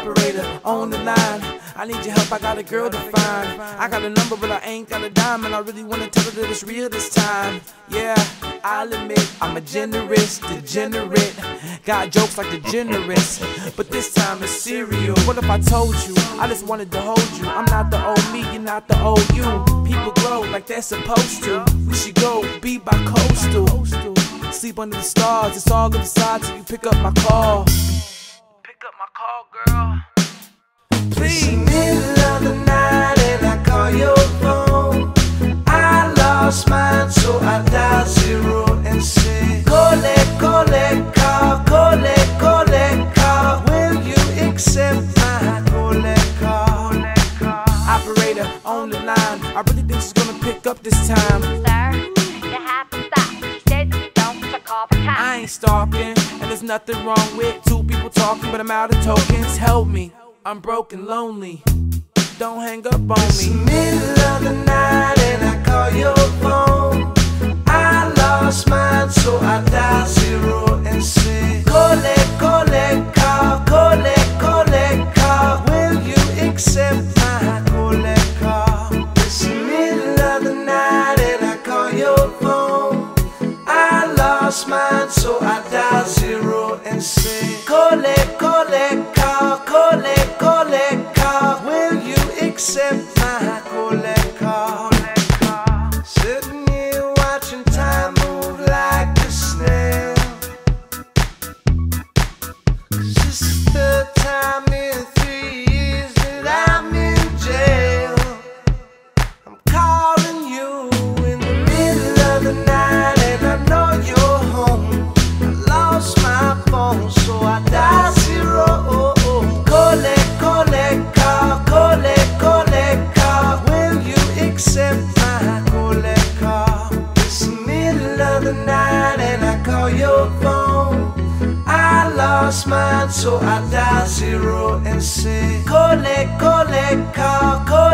Operator on the line, I need your help, I got a girl to find. I got a number but I ain't got a dime, and I really wanna tell her that it's real this time. Yeah, I'll admit I'm a generous degenerate. Got jokes like degenerates, but this time it's serial. What if I told you I just wanted to hold you? I'm not the old me, you're not the old you. People grow like they're supposed to. We should go be by coastal, sleep under the stars. It's all good side till you pick up my call. Pick up my call, girl. Please. It's the middle of the night and I call your phone. I lost mine, so I dial 0 and say, collect, collect, call, collect, collect, call. Will you accept my collect call? Operator on the line, I really think she's gonna pick up this time. Sir, you have to stop. She said you don't call the cops. I ain't stalking, and there's nothing wrong with two people talking, but I'm out of tokens. Help me, I'm broken, lonely. Don't hang up on It's the me. middle of the night and I call your phone. I lost mine, so I dial 0 and say, collect, collect, call, collect, collect, call. Will you accept my collect call? It's the middle of the night and I call your phone. I lost mine, so I dial 0 and say, collect, collect, call, collect, collect, call. Will you accept my collect call? Sitting here watching time move like a snail, 'cause this is the third time in 3 years that I'm in jail. I'm calling you in the middle of the night and I know you're home. I lost my phone, so I dial 0. Collect, collect, call, collect, collect, call. Will you accept my collect call? It's the middle of the night and I call your phone. I lost mine, so I dial 0 and say, collect, collect, call, collect.